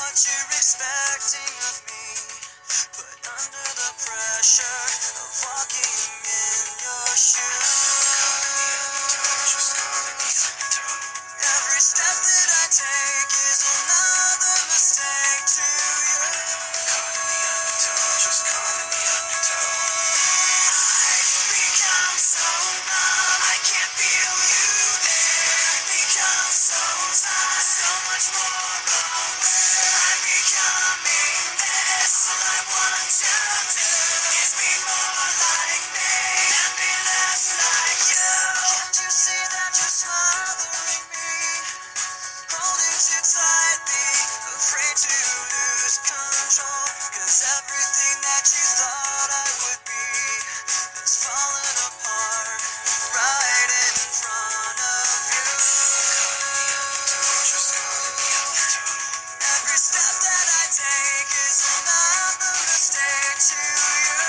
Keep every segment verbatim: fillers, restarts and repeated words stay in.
what you're expecting of me, but under the pressure of walking in your shoes. Every step that I take is another mistake to you. Just caught in the undertow. I've become so numb, I can't feel you there. I've become so tired, so much more aware. I'm becoming this. All I want to do is be more like me and be less like you. Can't you see that you're smothering me? Holding too tightly, afraid to lose control. Cause everything that you thought I would be is falling apart right in front of you. Every step that I take is another mistake to you.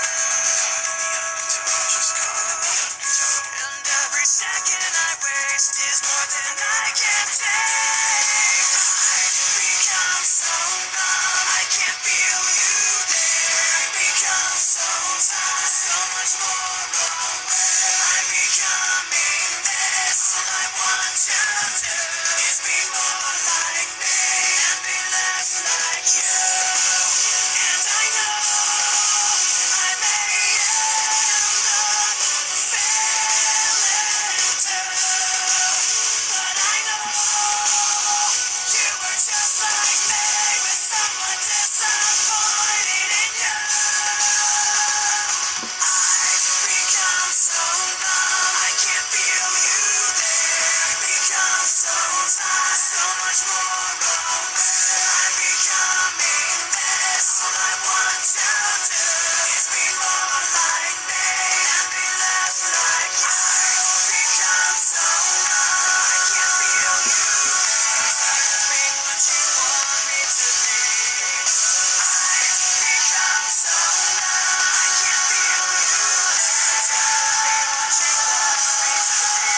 And every second I waste is more than I can take. I've become so numb, I can't feel you there. I've become so tired, so much more aware. I'm becoming this. All I want to do is be more like me and be less like you. And I know I may end up failing too, but I know you were just like me, with someone disappointed in you. I've become so numb, I can't feel you there. I've become so tired, so much more aware. I'm becoming this. All I want to do is be more like me and be less like you. I've become so numb, I can't feel you there. Tired of being what you want me to be. I've become so numb, I can't feel you there. Tired of being what you want me to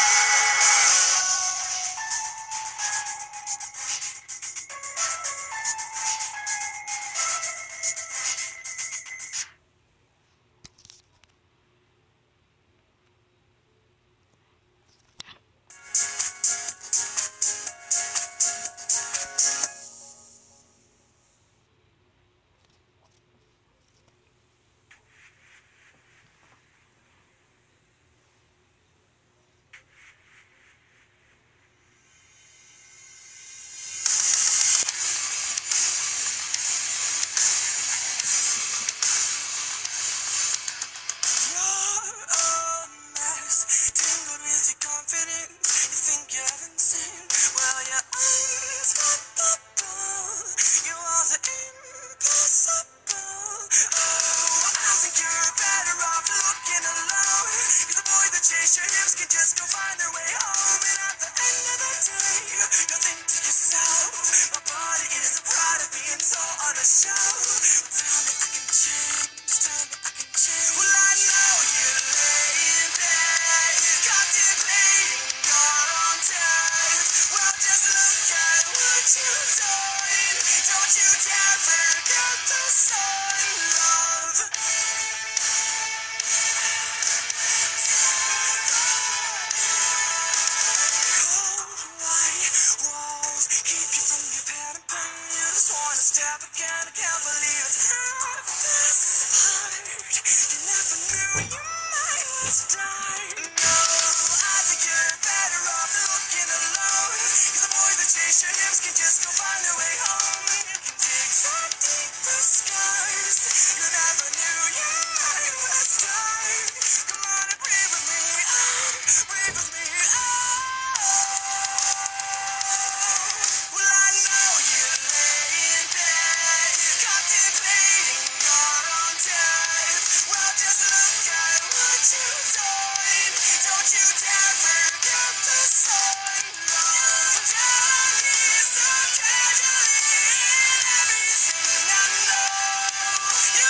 You're a mess, tangled with your confidence. You think you haven't seen, well, you're unstoppable. You are the impossible. Oh, I think you're better off looking alone. Cause the boys that chase your hips can just go find their way home. And at the end of the day, you'll think to yourself, my body is a product being sold on a show. Tell me I can change, tell me I can change. Well, I know you're laying there, contemplating your own death. Well, just look at what you've done. Don't you dare forget the sun, love. Cold white walls keep you from your pad and pen. You just wanna step again. I can't believe it's half this hard. You never knew you might want to die. No, I think you're better off looking alone. Cause the boys that chase your hips can just go find their way home. You can dig some deeper scars. You never knew you might want to die. Come on and breathe with me, oh, breathe with me, oh. Well, I know you're laying there, contemplating your own death. Well, just look at what you've done. Don't you dare forget the sun, love. Tell me so casually in everything I know. You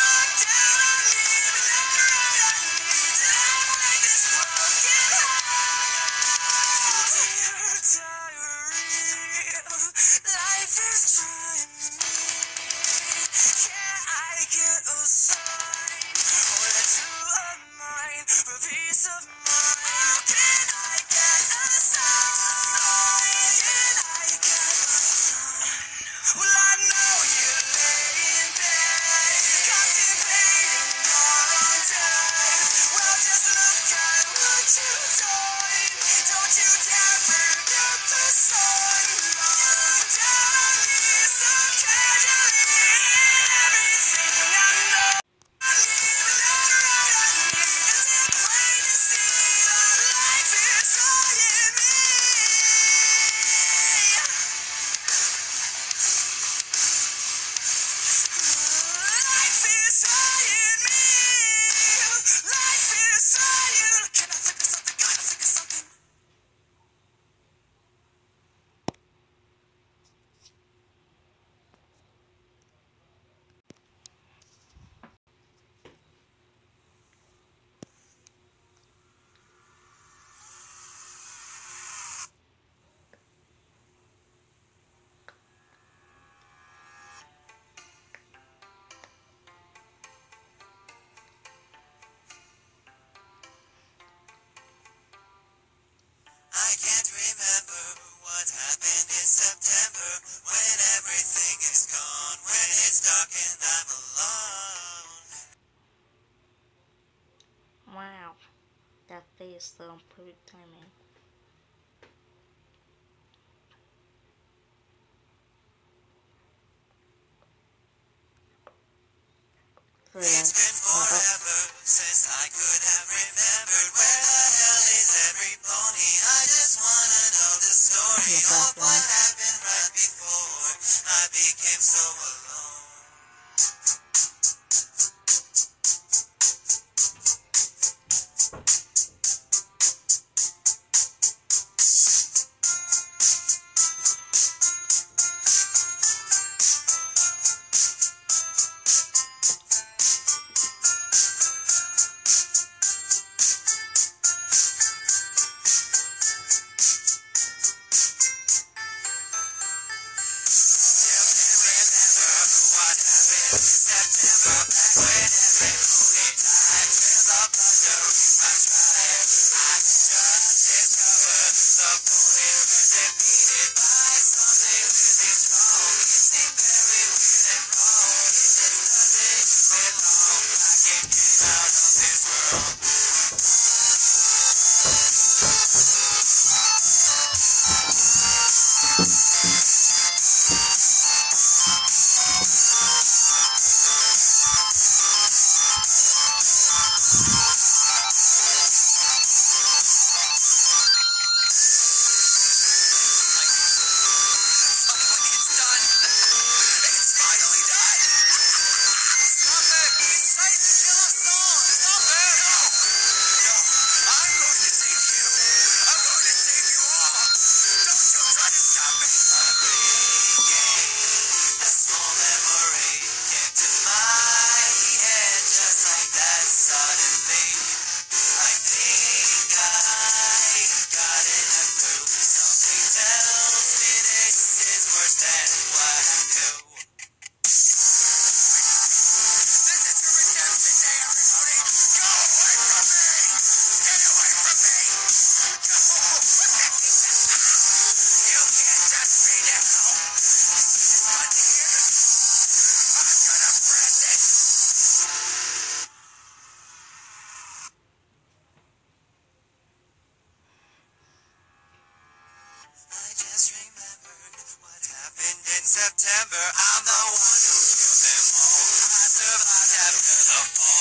that face though, perfect timing. So yeah, It's been forever since I could have remembered where the hell is every pony. I just wanna know the story of what happened right before I became so alone. September, I'm the one who killed them all. I survived after the fall.